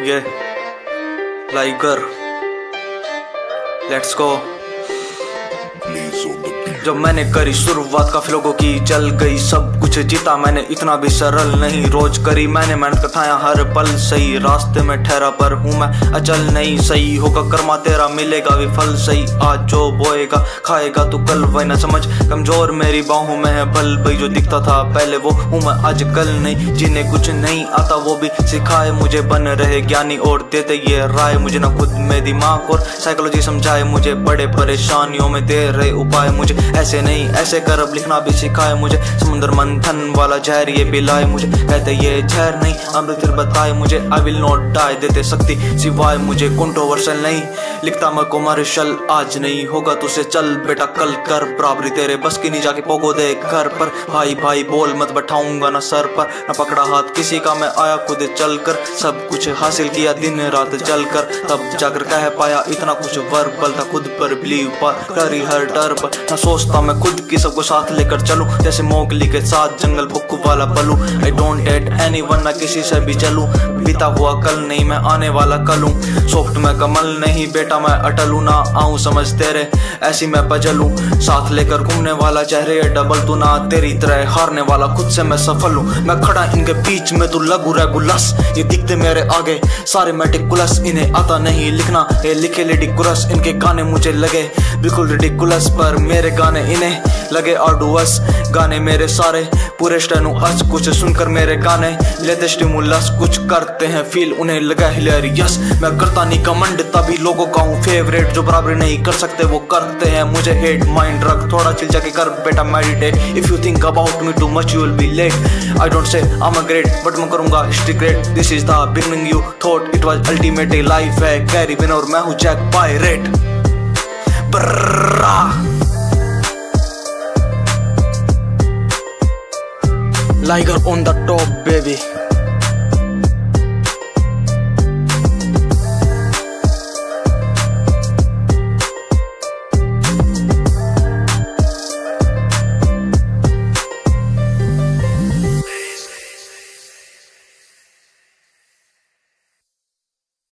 ये liger let's go. जब मैंने करी शुरुआत काफी लोगों की जल गई, सब कुछ जीता मैंने इतना भी सरल नहीं। रोज करी मैंने मेहनत कथाया हर पल सही, रास्ते में ठहरा पर हूँ मैं अचल नहीं। सही होगा कर्मा तेरा मिलेगा भी फल सही, आज जो बोएगा खाएगा तू कल। वही ना समझ कमजोर मेरी बाहों में है बल, भाई जो दिखता था पहले वो हूँ मैं आज कल नहीं। जिन्हें कुछ नहीं आता वो भी सिखाए मुझे, बन रहे ज्ञानी और देते ये राय मुझे। ना खुद में दिमाग और साइकोलॉजी समझाए मुझे, बड़े परेशानियों में दे रहे उपाय मुझे। ऐसे नहीं ऐसे कर अब लिखना भी सिखाए मुझे, समुद्र मंथन वाला जहर ये पिलाए मुझे। कहते ये जहर नहीं अमृत बताए मुझे, आई विल नॉट डाई देते शक्ति सिवाय मुझे। कंट्रोवर्शियल नहीं लिखता मैं कमर्शियल, आज नहीं होगा तुझसे चल बेटा कल कर। बराबरी तेरे बस की नहीं जाके पोगो दे घर पर, भाई भाई बोल मत बैठाऊंगा ना सर पर। न पकड़ा हाथ किसी का मैं आया खुद चल कर, सब कुछ हासिल किया दिन रात जल कर। तब जाकर कह पाया इतना कुछ वर्बल था, खुद पर बिलीव पर करी हर डर पर। न सोचता मैं खुद की सबको साथ लेकर चलूं, जैसे मोगली के साथ जंगल भुक्कू वाला पलू। आई डोंट हेट एनीवन ना किसी से भी चलूं, बीता हुआ कल नहीं मैं आने वाला कल हूं। सॉफ्ट में कमल नहीं बेटा मैं अटल हूं, ना आऊं समझ तेरे ऐसी मैं पजलूं। साथ लेकर घूमने वाला चेहरे डबल तू, ना तेरी तरह हारने वाला खुद से मैं सफल हूं। मैं खड़ा इनके बीच में तू लगू रेगुलस, ये दिखते मेरे आगे सारे मेटिकुलस। इन्हें आता नहीं लिखना ये लिखे रिडिकुलस, इनके गाने मुझे लगे बिल्कुल रिडिकुलस, पर मेरे गाने इन्हें लगे आर्डुअस। गाने मेरे सारे पूरे स्टेनुअस, कुछ सुनकर मेरे गाने लेते स्टिमुलस। कुछ करते हैं फील उन्हें लगा हिलेरियस, मैं करता नहीं कमंड तभी लोगों का हूँ फेवरेट। जो बराबरी नहीं कर सकते वो करते हैं मुझे हेट। माइंड रख थोड़ा चिल जाके कर बेटा meditate, if you think about me too much you will be late. I don't say I am a great but मैं करूंगा history great, this is the beginning you thought it was ultimate. Life है carry win और मैं हूँ Jack pirate. Liger on the top baby।